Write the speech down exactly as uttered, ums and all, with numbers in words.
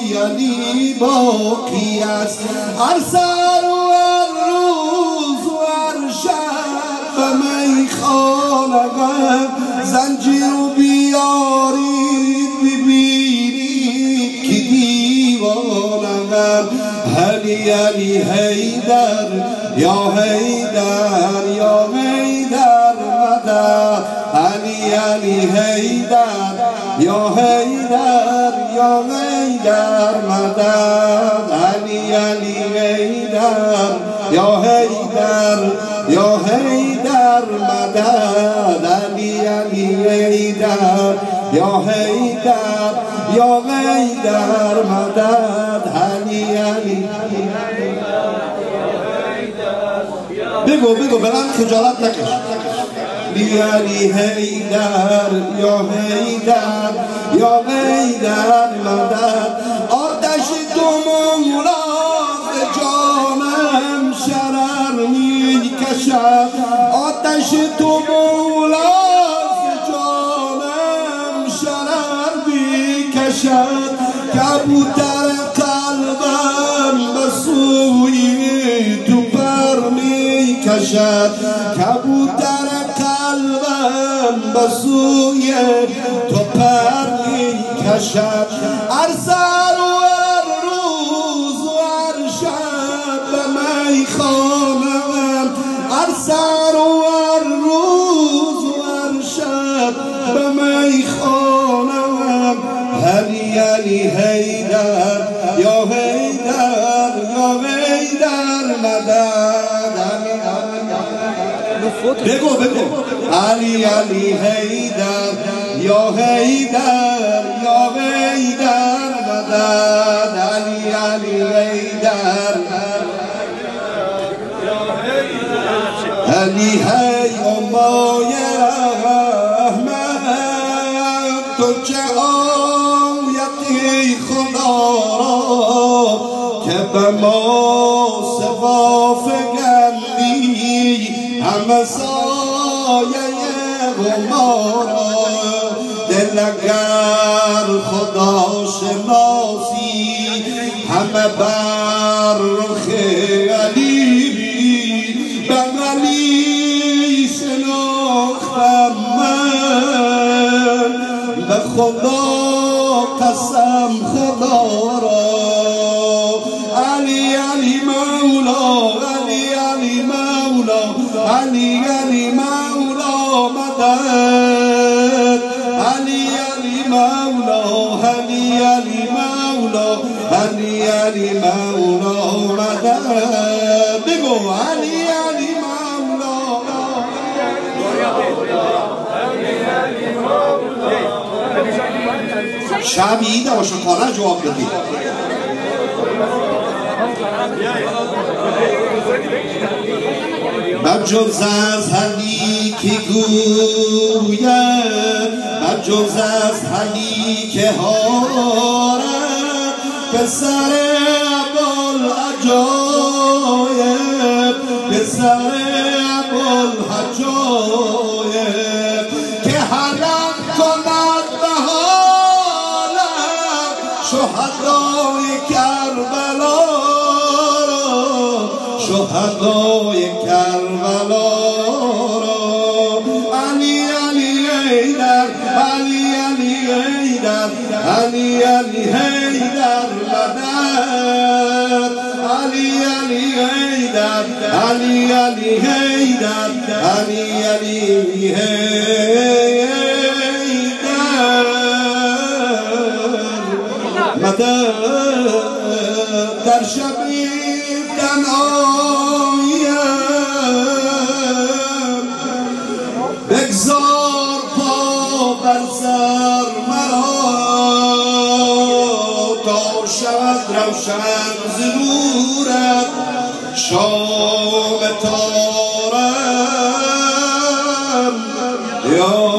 یعنی باقی است هر سر و هر روز و هر شب به میخانه زنجیر و بیارید ببینید که دیوانم علی علی حیدر یا حیدر یا حیدر مدد علی علی حیدر یا حیدر یا حیدر مدد علی علی حیدر یا حیدر یا حیدر مدد علی علی حیدر یا حیدر یا حیدر مدد علی علی بگو بگو برام خجالت نکش علی علی حیدر یا حیدر یا حیدر مدد آتش تو مولاست جانم شرر می کشد آتش تو مولاست جانم شرر می کشد کبوتر قلبم به سوی تو پر می کشد کبوتر قلبم به سوی تو پر می کشد هر سر و هر روز و هر شب به میخانم هر سر و هر روز و هر شب به میخانم علی علی حیدر یا حیدر یا حیدر مدد بگو بگو علی علی حیدر یا حیدر یا حیدر مدد علی علی حیدر علی هی امای رحمت تو چه آیتی خدا را که به ما صفا فگندی همه سایه ما را دل اگر خدا شناسی همه بر رخ علی به علی شناختم من به خدا قسم خدا را علی علی مولا علی علی مولا علی علی مولا مدد علی علی مولا علی علی مولا علی علی مولا مدد بگو علی علی مولا شبیه و شکاره جواب بدید بجز از علی که گوید بجز از علی که هارد پسر ابوالعجایب پسر ابوالحجایب که حلق کند به حالم شهدای کربلا شهدای کربلا را علی علی حیدر علی علی حیدر علی علی حیدر مدد علی علی حیدر علی علی حیدر علی علی حیدر مدد در شبی تنهاییم بگذار پا بر سر مرا تا شود روشن ز نورت شام تارم یا